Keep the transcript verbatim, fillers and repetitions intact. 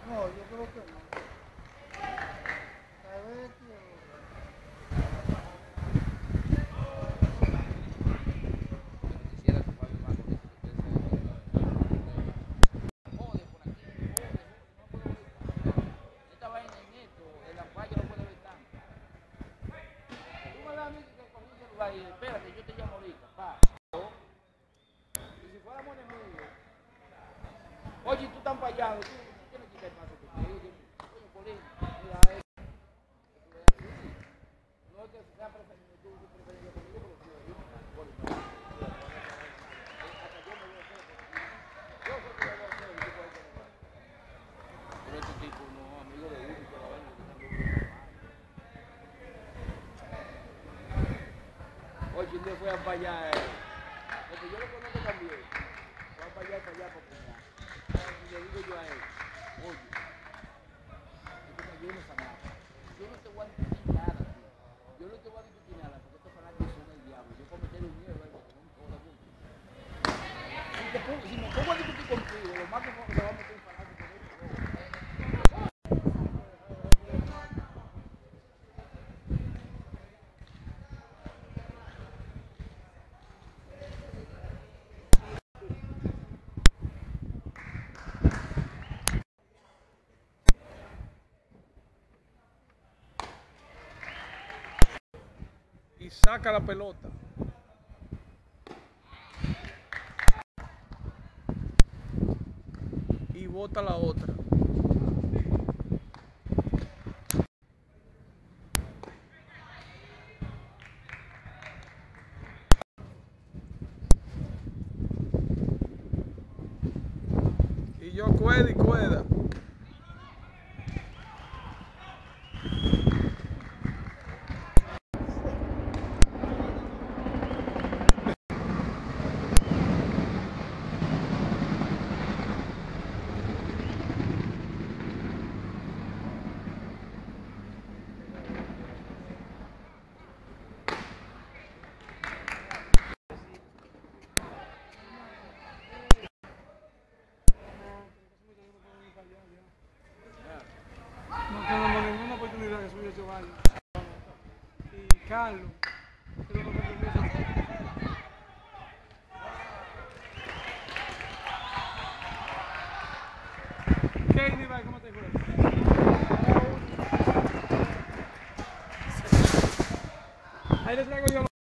No, yo creo que no. Tal vez que... Quisiera tomar mi mano, que se te jode por aquí, jode, jode, no puedo evitar. Esta vaina en esto, en la falla no puedo evitar. Tú me das a mí que cogí el celular y espérate, yo te llamo ahorita, pa. Y si fuéramos enemigos, oye, tú estás fallando, tú tienes que quitar el paso que te digo, oye, Polín, mira eso. No es que sea preferido, tú preferido conmigo, pero sí, yo, Polín, no. Hasta yo me voy a hacer, yo sé que yo voy a hacer, y tú puedes hacer. Pero este tipo no, amigo de uno, que la vaina que están viendo. Oye, un día fue a fallar, eh, porque yo lo conozco también, fue a fallar, fallar, para fallar. Y le digo yo a él, oye, esto me llena esa mata. Yo no te voy a discutir nada, tío. Yo no te voy a discutir nada, porque estos fanáticos son el diablo. Yo para meterle un miedo a ellos, no me jodas mucho. Si, te pongo, si me pongo a discutir contigo, lo más que se va a meter un fanático de ellos. Y saca la pelota. Y bota la otra. Y yo cueda y cueda. No tenemos ninguna oportunidad que subir ese baño. Y Carlos, que lo que ¿qué nivel? ¿Cómo te fue? Ahí les traigo yo.